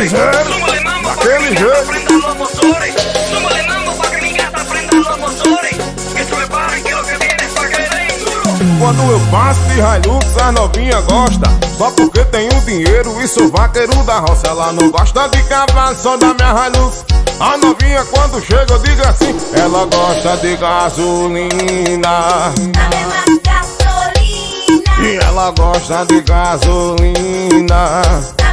piseiro, daquele jeito. Quando eu passo de Hilux, as novinha gosta, só porque tenho dinheiro e sou vaqueiro da roça. Ela não gosta de cavalo, só da minha Hilux. A novinha quando chega eu digo assim, ela gosta de gasolina. E ela gosta de gasolina.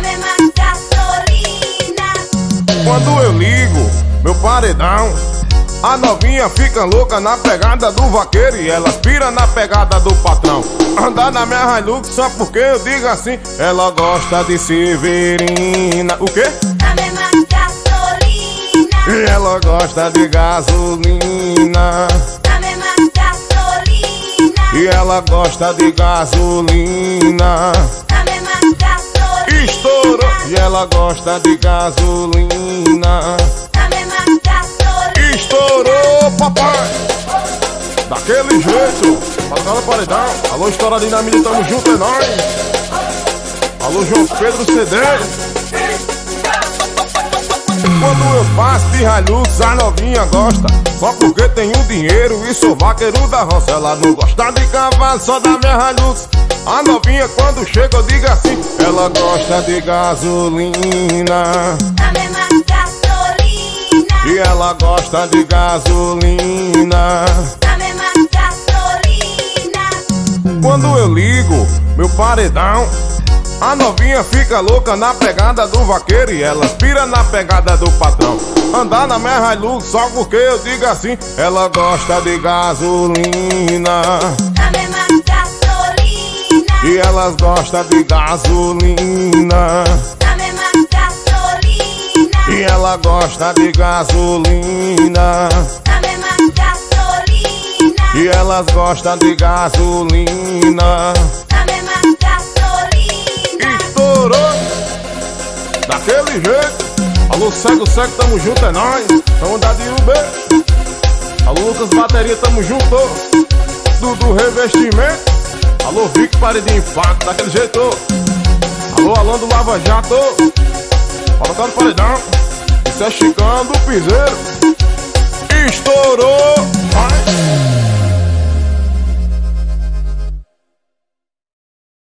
Quando eu ligo meu paredão, a novinha fica louca na pegada do vaqueiro e ela aspira na pegada do patrão. Andar na minha Hilux só porque eu digo assim, ela gosta de Severina. O quê? A mesma gasolina. E ela gosta de gasolina. A mesma gasolina. E ela gosta de gasolina. A mesma gasolina. Estourou. E ela gosta de gasolina. A mesma gasolina. Estourou, papai. Daquele jeito. Fala paredão. Alô, Estouradinho da mídia, tamo junto, é nóis. Alô, João Pedro CD. Quando eu passo de Hilux, a novinha gosta, só porque tenho dinheiro e sou vaqueiro da roça. Ela não gosta de cavalo, só da minha Hilux. A novinha quando chega eu digo assim, ela gosta de gasolina. A mesma gasolina. E ela gosta de gasolina. A mesma gasolina. Quando eu ligo meu paredão, a novinha fica louca na pegada do vaqueiro e ela aspira na pegada do patrão. Andar na minha Hilux só porque eu digo assim, ela gosta de gasolina. A mesma gasolina. E elas gostam de gasolina. A mesma gasolina. E ela gosta de gasolina. A mesma gasolina. E elas gostam de gasolina. A mesma gasolina. Estourou. Daquele jeito. Alô, cego, tamo junto, é nóis. Tamo andando de Uber. Alô, Lucas Bateria, tamo junto. Dudu Revestimento. Alô, Vic Parede de Impacto, daquele jeito. Alô, Alan do Lava Jato. Colocando paredão. Isso é Chicão do Piseiro. Estourou. Vai.